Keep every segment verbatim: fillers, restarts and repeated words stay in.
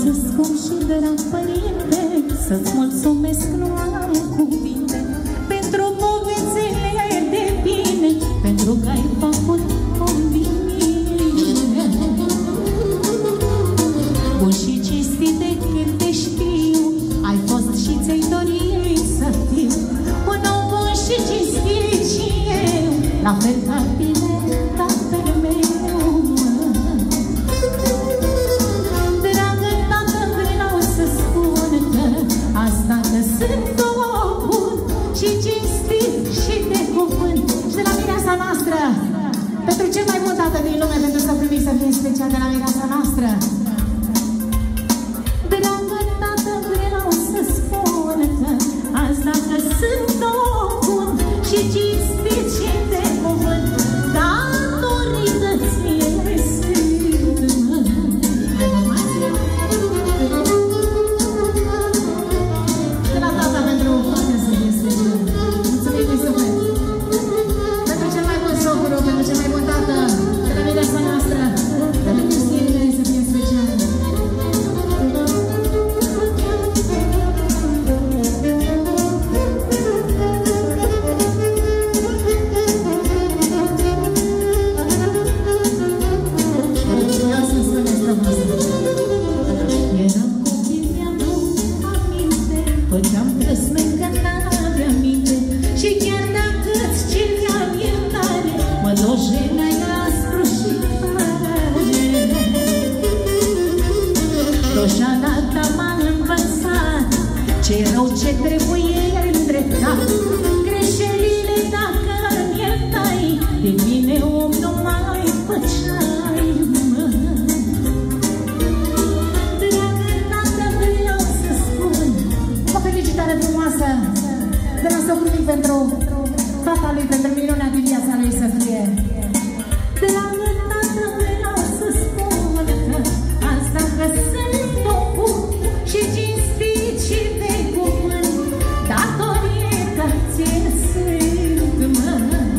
să spun și drag părinte, să-ți mulțumesc, nu am cuvinte, pentru povețele de bine, pentru că ai făcut convine. Bun și cinstit de când te știu, ai fost și ți-ai dorit să fiu un om bun și cinstit și eu, la fel ca tine, tatăl meu. Dragă tată, vreau să spun că asta că sunt om bun și cinstit și de cuvânt. Și de la mireasa noastră, pentru cel mai bun tată din lume, pentru să primiți să fie special de la mireasa noastră. Dragă tată, vreau să spun că asta că sunt om bun și cinstit și de cuvânt, datorită ție sunt. De la tata pentru toate să fie special. Mulțumim din suflet. Pentru cel mai bun socru, pentru cel mai bun tată, de la mireasa noastră, pentru fiecare să fie special. Eram copil, mi-aduc aminte, făceam trăsmencă n-are aminte, și chiar dacă îți ceream iertare, mă dojeneai aspru și tare. Dojeana ta m-a învățat ce rău ce trebuie îndreptat, greșelile dacă îmi iertai, de mine om nu mai făceai. Felicitare frumoasă de la socru mic pentru tata lui, pentru minunea din viața lui să fie. De la tată vreau să spun că asta că sunt om bun și cinstit și de cuvânt, datorită ție sunt, mă.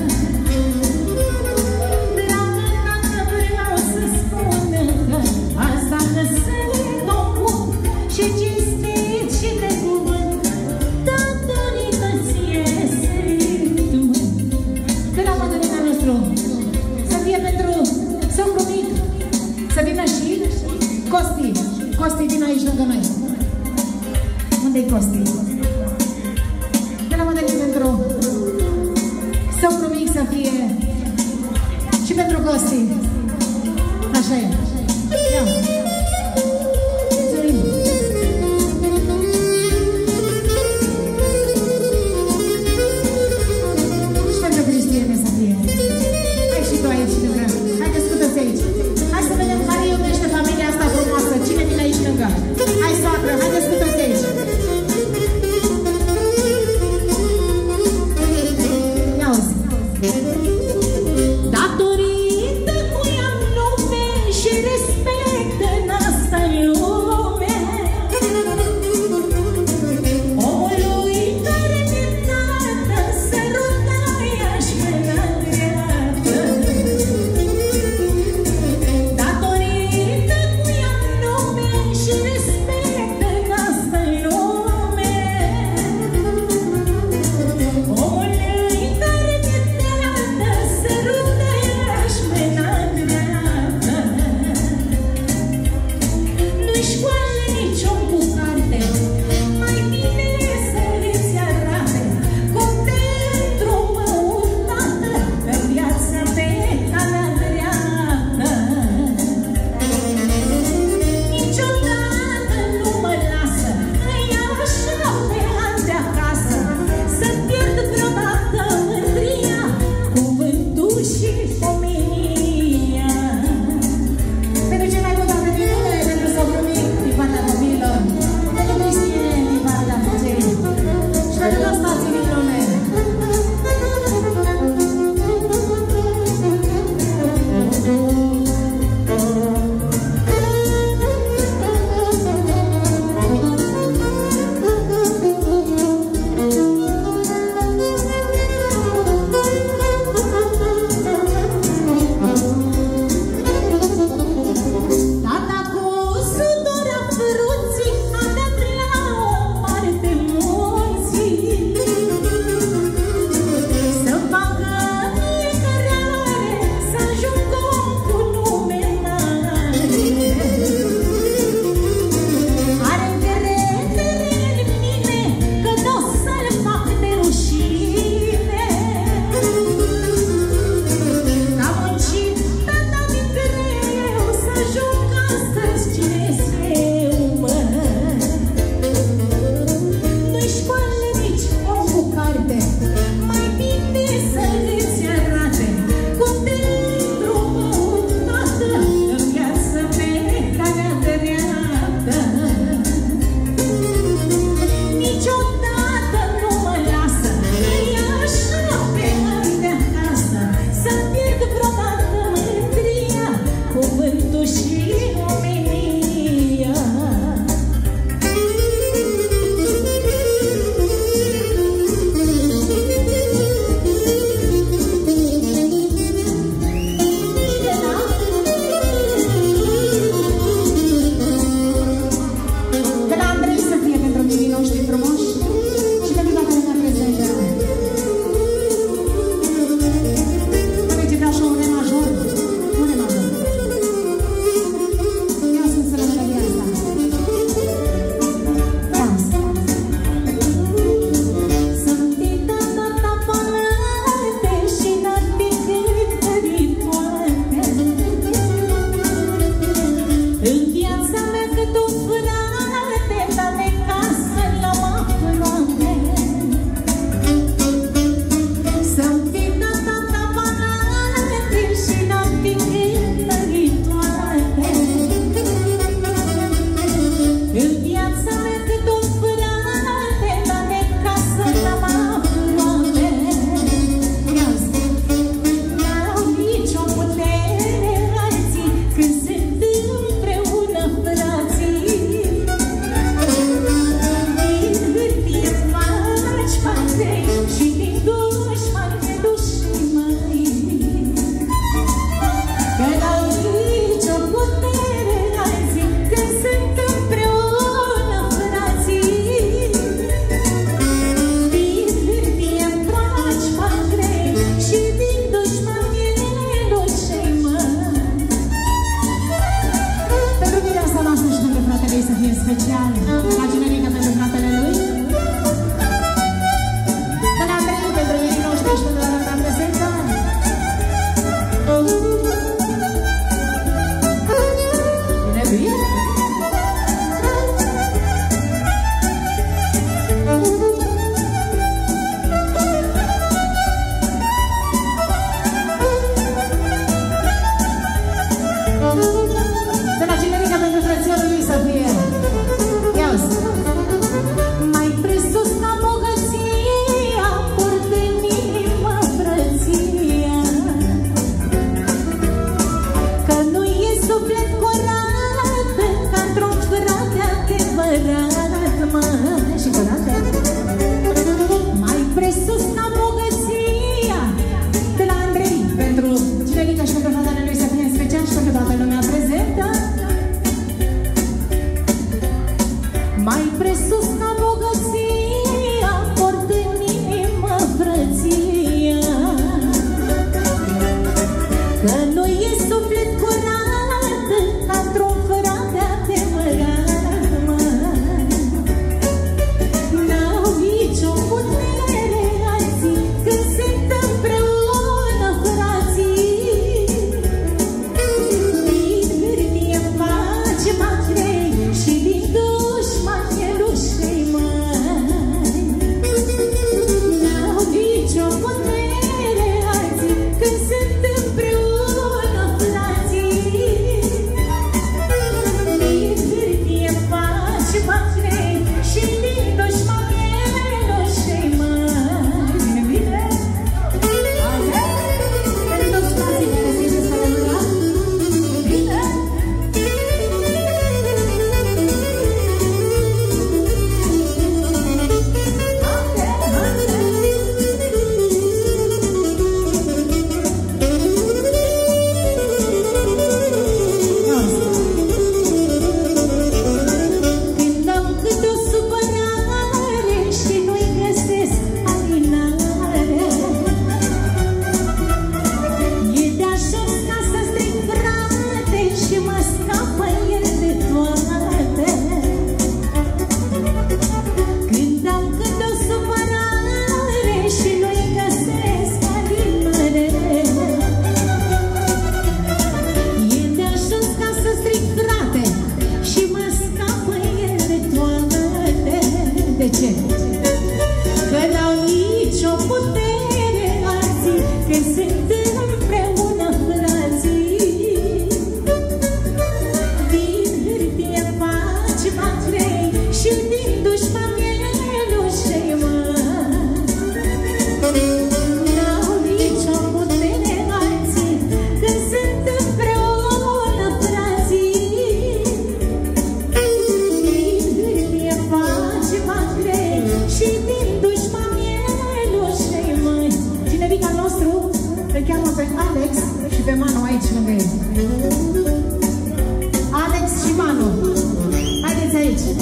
De la tată vreau să spun că asta că sunt om bun și cinstit și de cuvânt, datorită ție sunt. De la Madalina nostru să fie pentru socru mic, să vină și Costi. Costi, vin aici lângă noi. Unde-i Costi? De la Madalina pentru socru mic să fie și pentru Costi. Așa e. Ia. Mulțumim. Aici. Hai să vedem care iubește familia asta frumoasă. Cine vine aici lângă? Hai, soacră, haideți cu toți aici. Ia auzi. Datorită cui am nume și respect de Alex și Manu, haideți aici.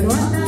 roata